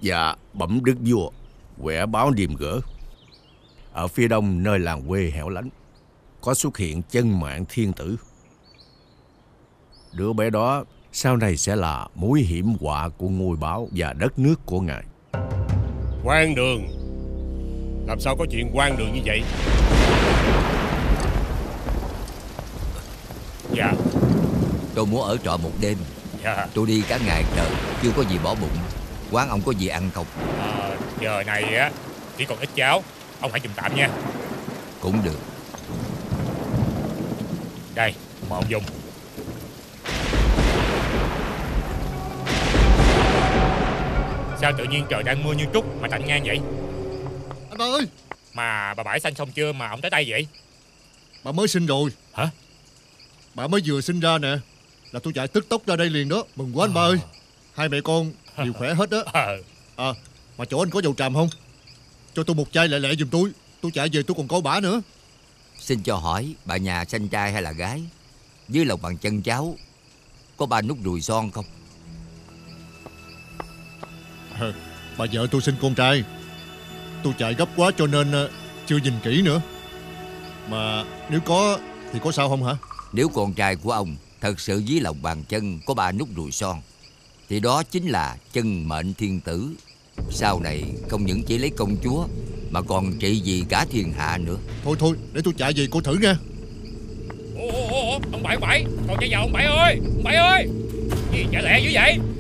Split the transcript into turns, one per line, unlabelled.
Dạ bẩm đức vua, quẻ báo điềm gỡ. Ở phía đông nơi làng quê hẻo lánh có xuất hiện chân mạng thiên tử. Đứa bé đó sau này sẽ là mối hiểm họa của ngôi báo và đất nước của ngài.
Quan Đường? Làm sao có chuyện quan đường như vậy? Dạ.
Tôi muốn ở trọ một đêm.
Dạ.
Tôi đi cả ngày trời chưa có gì bỏ bụng. Quán ông có gì ăn không?
Giờ này á chỉ còn ít cháo, ông hãy giùm tạm nha.
Cũng được.
Đây, mời ông dùng. Sao tự nhiên trời đang mưa như trút mà tạnh ngang vậy?
Anh ba ơi!
Mà bà bãi xanh xong chưa mà ông tới tay vậy?
Bà mới sinh rồi.
Hả?
Bà mới vừa sinh ra nè, là tôi chạy tức tốc ra đây liền đó. Mừng quá anh ba ơi. Hai mẹ con đều khỏe hết đó. Mà chỗ anh có dầu tràm không? Cho tôi một chai lẹ lẹ giùm tôi. Tôi chạy về tôi còn có bả nữa.
Xin cho hỏi bà nhà sanh trai hay là gái? Dưới lòng bàn chân cháu có 3 nút ruồi son không?
Bà vợ tôi sinh con trai. Tôi chạy gấp quá cho nên chưa nhìn kỹ nữa. Mà nếu có thì có sao không hả?
Nếu con trai của ông thật sự dưới lòng bàn chân có 3 nút ruồi son thì đó chính là chân mệnh thiên tử. Sau này không những chỉ lấy công chúa mà còn trị vì cả thiên hạ nữa.
Thôi để tôi chạy về coi thử nha.
Ông Bảy, còn chạy vào ông Bảy ơi! Ông Bảy ơi! Gì chạy lẹ dữ vậy?